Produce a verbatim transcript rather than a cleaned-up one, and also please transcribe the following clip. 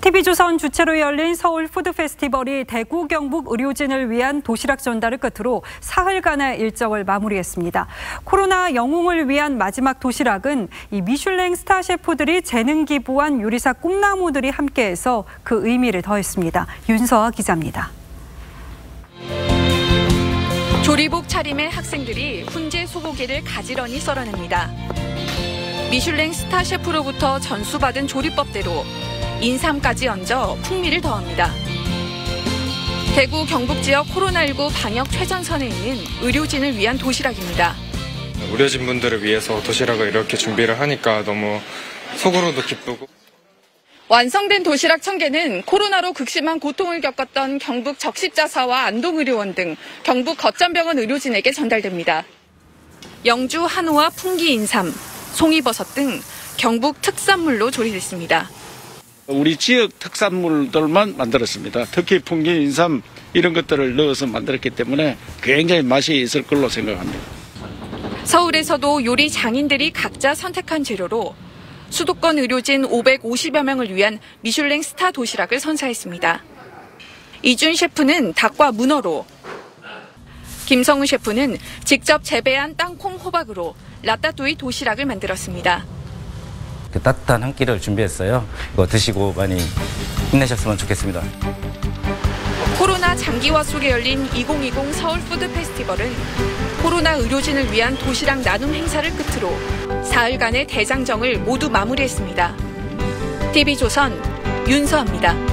티비조선 주최로 열린 서울 푸드 페스티벌이 대구 경북 의료진을 위한 도시락 전달을 끝으로 사흘간의 일정을 마무리했습니다. 코로나 영웅을 위한 마지막 도시락은 이 미슐랭 스타 셰프들이 재능 기부한 요리사 꿈나무들이 함께해서 그 의미를 더했습니다. 윤서아 기자입니다. 조리복 차림의 학생들이 훈제 소고기를 가지런히 썰어냅니다. 미슐랭 스타 셰프로부터 전수받은 조리법대로 인삼까지 얹어 풍미를 더합니다. 대구 경북 지역 코로나십구 방역 최전선에 있는 의료진을 위한 도시락입니다. 의료진분들을 위해서 도시락을 이렇게 준비를 하니까 너무 속으로도 기쁘고. 완성된 도시락 천 개는 코로나로 극심한 고통을 겪었던 경북 적십자사와 안동의료원 등 경북 거점병원 의료진에게 전달됩니다. 영주 한우와 풍기 인삼, 송이버섯 등 경북 특산물로 조리됐습니다. 우리 지역 특산물들만 만들었습니다. 특히 풍기 인삼 이런 것들을 넣어서 만들었기 때문에 굉장히 맛이 있을 걸로 생각합니다. 서울에서도 요리 장인들이 각자 선택한 재료로 수도권 의료진 오백오십여 명을 위한 미슐랭 스타 도시락을 선사했습니다. 이준 셰프는 닭과 문어로, 김성우 셰프는 직접 재배한 땅콩 호박으로 라따뚜이 도시락을 만들었습니다. 그 따뜻한 한 끼를 준비했어요. 이거 드시고 많이 힘내셨으면 좋겠습니다. 코로나 장기화 속에 열린 이천이십 서울 푸드 페스티벌은 코로나 의료진을 위한 도시락 나눔 행사를 끝으로 사흘간의 대장정을 모두 마무리했습니다. 티비조선 윤서아입니다.